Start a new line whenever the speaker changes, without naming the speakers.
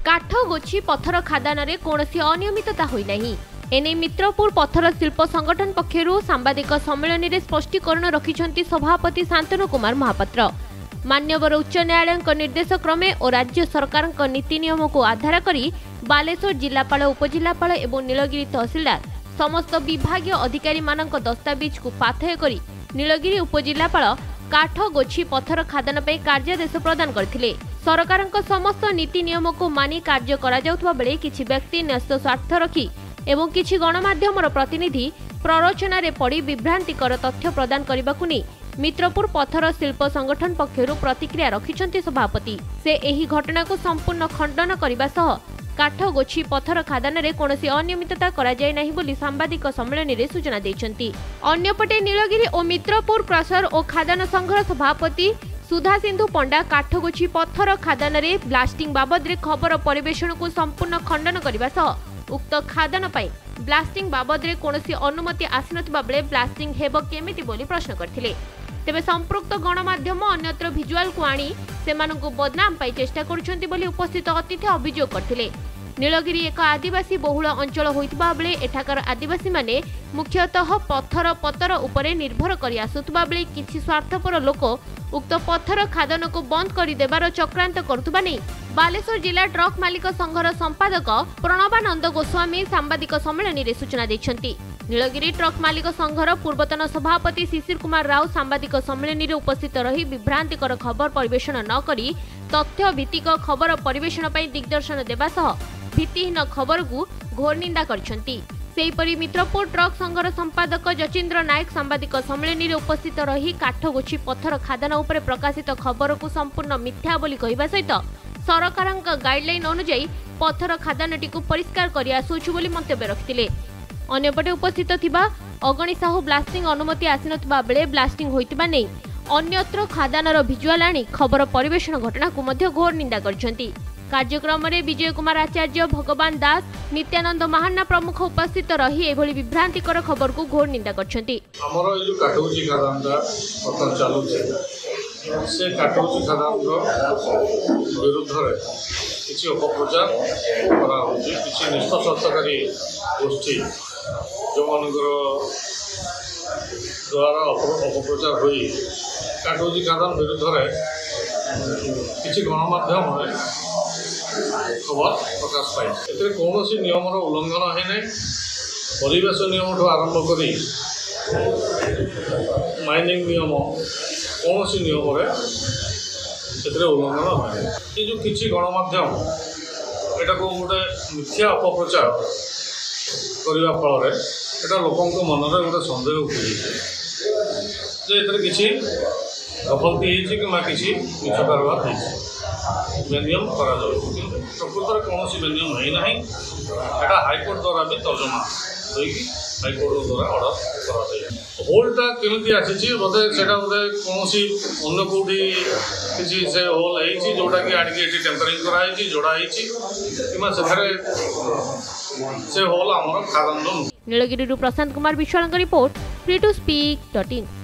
काठ गोछी पत्थर खादान में कौनसी अनियमितता होई नहीं। एने मित्रपुर पत्थर शिल्प संगठन पक्षरु सांबादिक सम्मेलन में स्पष्टीकरण रखिछंती सभापति शांतनु कुमार महापात्र। मान्यवर उच्च न्यायालय निर्देश क्रमे और राज्य सरकार नीति नियम को आधार करी बालेश्वर जिलापाल उपजिलापाल एवं नीलगिरी तहसीलदार समस्त विभागीय अधिकारी मानक दस्तावेज को पाथेय करी नीलगिरी उपजिलापाल काठ गोछी पत्थर खादान पे कार्यादेश प्रदान करथिले। सरकारक समस्त नीति नियम को मानि कार्य करा जाउथबा बेले किछि व्यक्ति न्यस्त स्वार्थ रखी एवं किछि गणमाध्यमर प्रतिनिधि प्ररोचना रे पड़ी विभ्रांतिकर तथ्य प्रदान करबाकु नै मित्रपुर पत्थर शिल्प संगठन पक्षरु प्रतिक्रिया रखिछंती सभापति। से एही घटना को संपूर्ण खंडन करबा सह काठ गोछी पत्थर खादान रे कोनोसी अनियमितता करा जाय नाही बोली सांबादिक सम्मेलन रे सूचना दैछंती। अन्यपटे नीलगिरी और मित्रपुर क्रसर और खादान संघर सभापति सुधा सिंधु पंडा काठ गोछी पत्थर खादान रे ब्लास्टिंग बाबद रे खबर परिवेषण को संपूर्ण खंडन करबा सह उक्त खादान पाई ब्लास्टिंग बाबद रे कोनोसी अनुमति आसिनथिबा बेले ब्लास्टिंग हेबो केमिति बोली प्रश्न करथिले। तेबे संपृक्त गणमाध्यम अन्यत्र भिजुआल को आनी सेमानंकु बदनाम पाई चेष्टा करुछंती बोली उपस्थित अतिथि अभियोग करथिले। नीलगिरी एक आदिवासी बहुल अंचल होइतबा बेले एठाकर आदिवासी माने मुख्यतः पत्थर पत्तर उपरे निर्भर करि आसुतबा बेले किछि स्वार्थपर लोक उक्त पत्थर खादान को बंद करि देबार चक्रांत करतुबा नै बालेश्वर जिला ट्रक मालिक संघर संपादक प्रणवानंद गोस्वामी सांबादिक सम्मेलन रे सूचना दैछंती। नीलगिरी ट्रक मालिक संघर पूर्वतन सभापति शिशिर कुमार राव सांबादिक सम्मेलन रे उपस्थित रही विभ्रांतिकर खबर परिवेषण न करी तथ्य भित्तिक खबर परिवेषण पई दिग्दर्शन देबा सह भित्तिहीन खबर को घोर निंदा करछंती। सेहीपरि मित्रपुर ट्रक संघर संपादक जचेंद्र नायक सांबादिक सम्मेलन रे उपस्थित रही काठ गोछी पत्थर खादान उपरे प्रकाशित खबर को संपूर्ण मिथ्या बोली कहबा सहित सरकारक गाइडलाइन अनुसार पत्थर खादानटी को परिष्कार करि आसुछु बोली मंतव्य रखिथिले। अन्यपटे उपस्थित थिबा अगणी साहू ब्लास्टिंग अनुमति आसिनथिबा बेले ब्लास्टिंग होइतिबा नै अन्यत्र खादानर भिजुआल आनी खबर परिवेषण घटना को मध्य घोर निंदा करछंती। कार्यक्रम में विजय कुमार आचार्य, भगवान दास, नित्यानंद महान्ना प्रमुख उपस्थित रही एभली विभ्रांतिकर खबर को घोर निंदा करछंती।
हमरो ए जो काटौची खादानटा पतन चालू छे से काटौची खादान विरुद्ध रे किछि अपप्रचार करा होछि। किछि निष्पक्षपाती गोष्ठी जो मानकर द्वारा अपप्रचार होई काटौची खादान विरुद्ध रे किछि गणमाध्यम रे खबर प्रकाश पाई। एते कौनसी नियमर उल्लंघन है नहीं। परिवेश नियम ठू आरंभ करी माइनिंग नियम कौन नियम उल्लंघन है। ये जो किसी गणमाध्यम एटा को गोटे मिथ्या अपप्रचार करने फल एटा लोकों मन में गोटे सन्देह उठे किसी गफलती कि मिछ कारबार बेनियम करा प्रकृत कौन बेनियम है ना। एटा हाईकोर्ट द्वारा भी तर्जमा हाईकोर्ट द्वारा ऑर्डर करा होलटा केमी आसी बोधे से बोधे कौन अन्न कौटी किसी से होल है जोटा कि आड़े टेम्परिंग कराई जोड़ाई से होल आमर खादान।
Nilgiri Prashant Kumar Biswal report free to speak.